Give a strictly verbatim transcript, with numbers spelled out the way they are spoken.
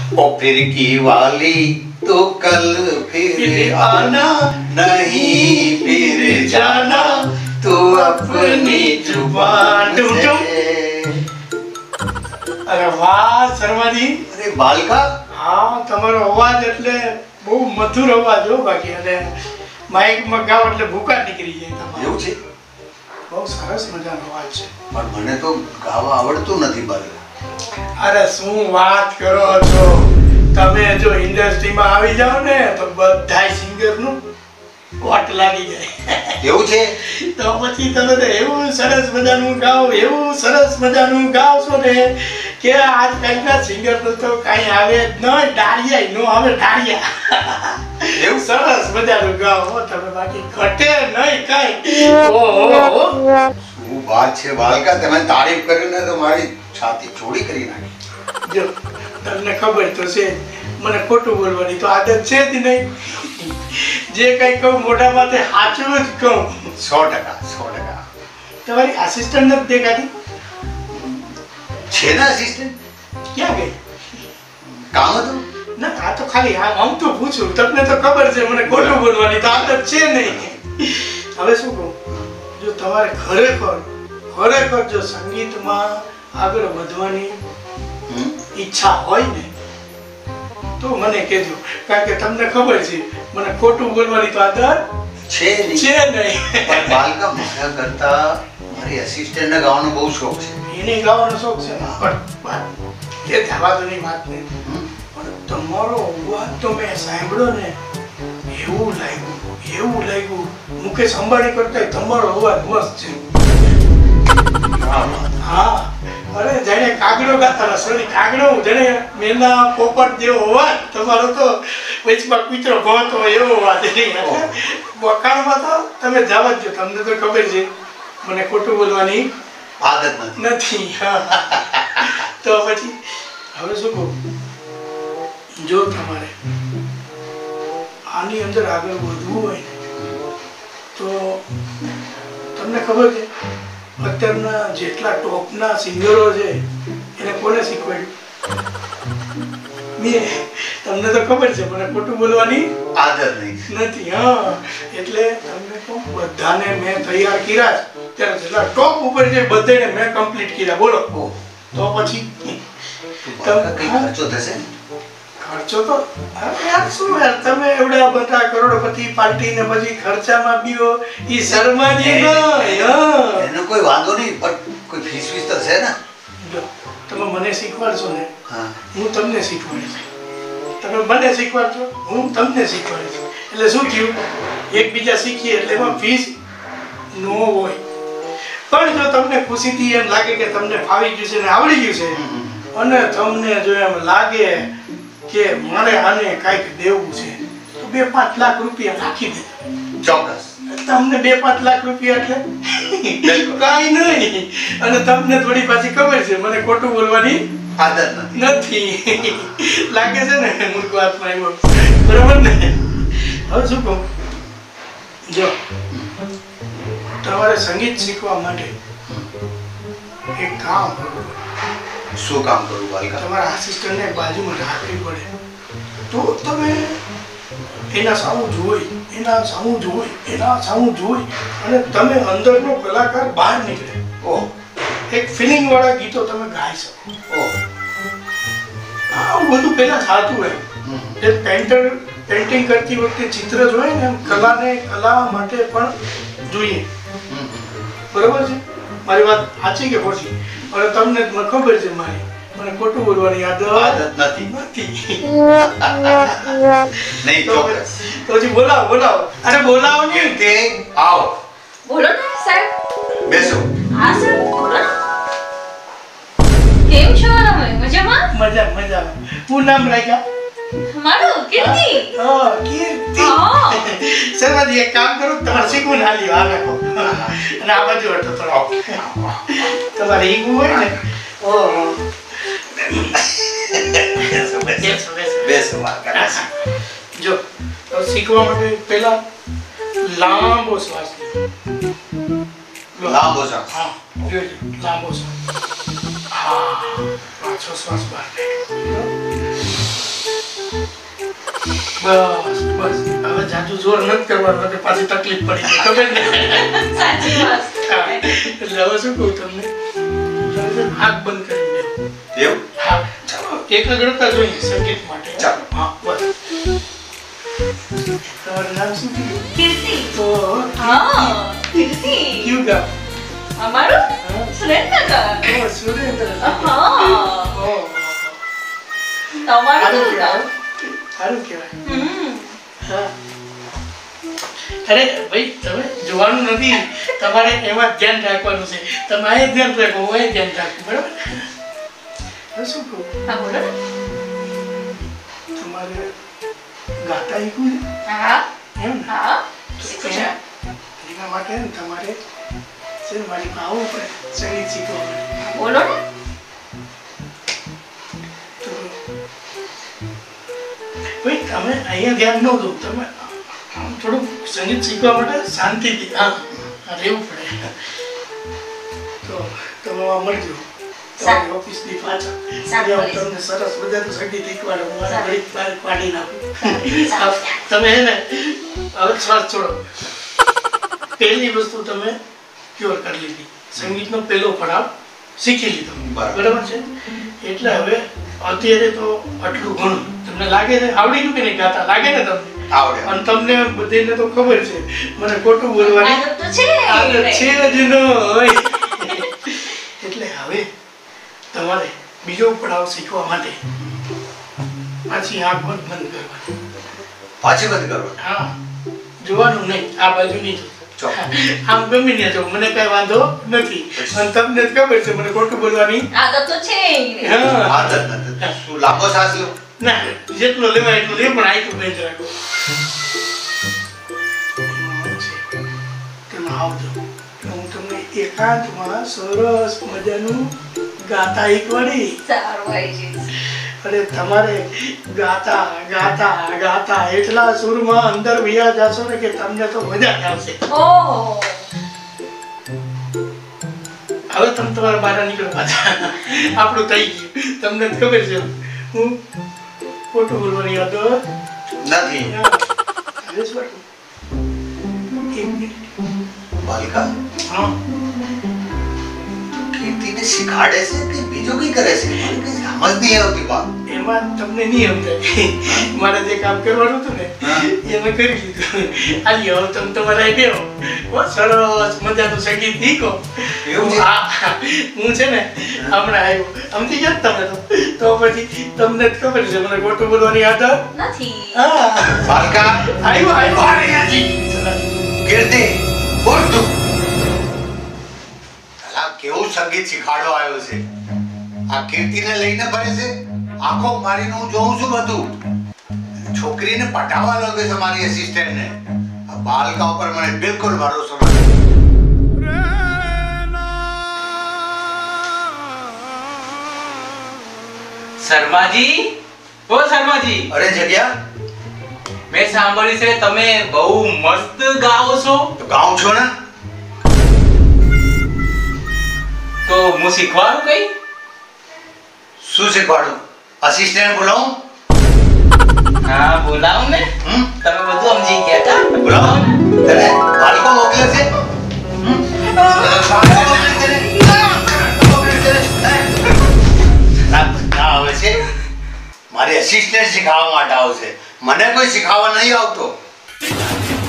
ओ फिर की वाली तो कल फिर आना, नहीं फिर जाना तू अपनी जुबान से। अरे वाह शर्माजी। अरे बालका, हाँ તમારો અવાજ એટલે બહુ મધુર અવાજ હો બાકી અને માઇક માં ગાવ એટલે ભૂકા નીકળી જાય તમારો. એવું છે? બહુ સરસ મજાનો અવાજ છે. પણ મને તો ગાવા આવડતું નથી બાલકા. અરે શું વાત કરો છો તમે, જો ઇન્ડસ્ટ્રીમાં આવી જાવ ને તો બધાય સિંગર નું કોટ લાગી જાય. એવું છે? તો પછી તમે તો એવું સરસ મજાનું ગાઓ, એવું સરસ મજાનું ગાઓ છો ને કે આજકાલના સિંગર તો કઈ આવે જ નહીં, ડાળિયા નો આવે ડાળિયા. એવું સરસ મજાનું ગાઓ તમે, બાકી ઘટે નહીં કઈ. ઓહો શું વાત છે બાલકા, તમે તારીફ કરીને તો મારી છાતી ચોડી કરી નાખી. જો તમને ખબર તો છે મને ખોટું બોલવાની તો આદત છે જ નહીં. જે કઈ કહું મોઢામાં તે સાચું જ કહું. સો ટકા સો ટકા. તમારી આસિસ્ટન્ટ નથી દેખાતી? છે ને આસિસ્ટન્ટ? ક્યાં ગઈ? કામ હતું? ના આ તો ખાલી આમ તો પૂછું, તમને તો ખબર છે મને ખોટું બોલવાની તો આદત છે નહીં. હવે શું કહું, જો તમારે ખરેખર ખરેખર જો સંગીતમાં આગળ વધવાની ઈચ્છા હોય ને તો મને કહેજો, કારણ કે તમને ખબર છે મને ખોટું બોલવાની તો આદત છે નહીં. છે નહીં. પણ બાલકા મારા કરતા મારી આસિસ્ટન્ટને ગાવાનો બહુ શોખ છે. એને ગાવાનો શોખ છે પણ એ જવા તો નહીં વાત નહીં. પણ તમારો અવાજ તો મેં સાંભળ્યો ને એવું લાગ્યું એવું લાગ્યું મુકેશ અંબાણી કરતા તમારો અવાજ મસ્ત છે. હા અરે જાણે કાગડો ગાતા, સોરી કાગડો જાણે મેના પોપટ જેવો અવાજ તમારો તો વચમાં કૂતરો ભોતો એવો અવાજ. વખાણમાં તો તમે જવા જ જો, તમને તો ખબર છે મને ખોટું બોલવાની આદત નથી. નથી. તો પછી હવે શું કહું, જો તમારે આની અંદર આગળ વધવું હોય ને તો તમને ખબર છે અત્યારના જેટલા ટોપના સિંગરો છે એને કોને શીખવાડ્યું? મેં. તમને તો ખબર છે મને ખોટું બોલવાની આદત નહીં નથી. હા એટલે તમને કહું બધાને મેં તૈયાર કર્યા છે, ત્યારે જેટલા ટોપ ઉપર છે બધાને મેં કમ્પ્લીટ કર્યા. બોલો તો પછી કઈ ખર્ચો થશે? ખર્ચો તો યાર શું યાર, તમે એવડા બધા કરોડપતિ પાર્ટી ને પછી ખર્ચામાં બીઓ ઈ શર્માજી ન. એનો કોઈ વાંધો નહીં, પણ કોઈ ફીસ ફીસ તો છે ને? જો તમે મને શીખવાડશો ને હા હું તમને શીખવાડીશ, તમે મને શીખવાડશો હું તમને શીખવાડીશ. એટલે શું થયું, એકબીજા શીખીએ એટલે એમાં ફીસ નો હોય. પણ જો તમને ખુશીથી એમ લાગે કે તમને ફાવી ગયું છે ને આવડી ગયું છે અને તમને જો એમ લાગે કે મારે આને કાંઈક દેવું છે તો બે પાંચ લાખ રૂપિયા નાખી દે. ચોક્કસ. તમને બે પાંચ લાખ રૂપિયા એટલે કાંઈ નહીં. અને તમને થોડી પાછી ખબર છે મને ખોટું બોલવાની આદત નથી. નથી. લાગે છે ને મૂર્ખ વાતમાં એવો, બરાબર ને? હવે શું કહું, જો તમારે સંગીત શીખવા માટે એક કામ કરવું. શું કામ કરવું બાલકા? તમારા આસિસ્ટન્ટને બાજુમાં રાખવી પડે તો તમે એના સામું જોઈ એના સામું જોઈ એના સામું જોઈ અને તમે અંદરનો કલાકાર બહાર નીકળે. ઓહ, એક ફિલિંગ વાળા ગીતો તમે ગાઈ શકો. ઓહ, આવું બધું પહેલા થતું એમ. જે પેન્ટર પેઇન્ટિંગ કરતી વખતે ચિત્ર જોઈએ ને એમ કલાને કલા માટે પણ જોઈએ. બરોબર છે? મારી વાત સાચી કે ખોટી? અને તમને ખબર છે મારી મને ખોટું બોલવાની આદત આદત નથી. નથી. નહીં ચોક્કસ. તો પછી બોલાવો બોલાવો. અરે બોલાવો ને તે આવો. બોલો ને સાહેબ. બેસો. હા સર બોલો ને. કેમ છો તમે? મજામાં? મજા મજા. હું નામ રાખ્યા? મારું કીર્તિ. હા કીર્તિ. હા. શર્માજી એક કામ કરો, તમારે શીખવું ના લ્યો આ રાખો અને આ બાજુ હટો થોડો. તમારે ઈગું હોય ને ઓહો. બેસો બેસો બેસો બાલકા. જો તો શીખવા માટે પહેલા લાંબો શ્વાસ લો. લાંબો શ્વાસ. હા લ્યો લ્યો લાંબો શ્વાસ. હા પાછો શ્વાસ બહાર કાઢો. બસ બસ હવે જાજુ જોર નથી કરવાનું એટલે પાછી તકલીફ પડી જાય ખબર ને સાચી વાત હા, એટલે હવે શું કહું તમને તમે હાથ બંધ કરી દો એવું હા ચાલો એકાગ્રતા જોઈએ સંગીત માટે ચાલો. હા બસ તમારું નામ શું કીધું કીર્તિ તો હા કીર્તિ કયું ગામ અમારું હા. સુરેન્દ્રનગર ઓ સુરેન્દ્ર હા ઓ તમારું સારું કયું ગામ? કહેવાય સારું કહેવાય હમ હા. અરે ભાઈ તમે જોવાનું નથી તમારે એમાં ધ્યાન રાખવાનું છે તમે આ ધ્યાન રાખો હું એ ધ્યાન રાખું બરાબર હવે શું કહું હા બોલો ને તમારે ગાતા શીખવું હા છે એમ ને હા શીખું છે એના માટે ને તમારે છે ને મારી પાસે આવવું પડે સંગીત શીખવા માટે બોલો ને તો ભાઈ તમે અહીંયા ધ્યાન ન દો તમે આમ થોડુંક સંગીત શીખવા માટે શાંતિથી હા હા, રહેવું પડે તો તમે આ મળજો તમારી ઓફિસની પાછળ સારું, ત્યાં મળીશ. તમને સરસ મજાનું સંગીત શીખવાડો હું મારા સારું. ઘડીક બહાર પાડી નાખું સારું. તમે હે ને હવે શ્વાસ છોડો પહેલી વસ્તુ તમે ક્યોર કરી લીધી સંગીતનો પહેલો પડાવ શીખી લીધો બરાબર. બરાબર છે એટલે હવે અત્યારે તો આટલું ઘણું તમને લાગે છે આવડી ગયું કે નહીં ગાતા લાગે ને તમને આવડે અને તમને બધાને તો ખબર છે મને ખોટું બોલવાની આદત તો છે આદત ને. છે જ ન હોય એટલે હવે તમારે બીજો પડાવ શીખવા માટે પાછી આંખ બંધ બંધ કરવાની પાછી બંધ કરો હા જોવાનું નહીં આ બાજુ નહીં જોતું. ચોક્કસ. આમ ગમી ને જો મને કઈ વાંધો નથી અને તમને જ ખબર છે મને ખોટું બોલવાની આદત તો છે ને. હા આદત નથી શું લાંબો શ્વાસ લો ના જેટલો લેવાય એટલું લે પણ આટલું બંધ રાખો તેમાં આવજો હું તમને એકાંતમાં સરસ મજાનું ગાતા શીખવાડી સારું આવી છે અને તમારે ગાતા ગાતા ગાતા એટલા સુરમાં અંદર વિયા જાશો ને કે તમને તો મજા જ આવશે ઓહો હવે તમે તમારા બહાર નીકળો પાછા આપણું થઈ ગયું તમને જ ખબર છે હું ખોટું બોલવાની હતો નથી હવે શું હતું? એક મિનિટ. બાલિકા હા કીર્તિને શીખાડે છે કે બીજું કઈ કરે છે મને કઈ સમજ નહીં આવતી બા એમાં તમને નહીં સમજાય મારે જે કામ કરવાનું હતું ને હા. એ મેં કરી લીધું આલી હવે તમે તમારા અહીં બેહો બહુ સરસ મજાનું સંગીત શીખો એવું છે? હા, હું છે ને હમણાં આવ્યો સમજી ગયા ને તમે તો તો પછી તમને જ ખબર છે મને ખોટું બોલવાની આદત નથી હા બાલિકા આવ્યો આવ્યો આવે ત્યાંથી. કીર્તિ બોલ તું અલા કેવું સંગીત શીખાડવા આવ્યો છે આ કીર્તિને લઈને ફરે છે આંખો મારીને હું જોઉં છું બધું છોકરીને પટાવવા લાગે છે મારી અસિસ્ટન્ટને આ બાલકા ઉપર મને બિલકુલ ભરોસો નથી શર્માજી ઓ શર્માજી અરે જગ્યા મેં સાંભળ્યું છે તમે બહુ મસ્ત ગાઓ છો તો ગાઉં છો ને તો હું શીખવાડું કઈ શું શીખવાડું અસિસ્ટન્ટ બોલાવું હા બોલાવો ને હમ તમે બધું સમજી ગયા કા બોલાવો તને બાલકો મોકલે છે હમ? તને બાલકો મોકલે છે ને? મોકલે છે ને? હે? ના બધા આવે છે મારી અસિસ્ટન્ટ શીખવવા માટે આવશે મને કોઈ શીખવવા નહીં આવતો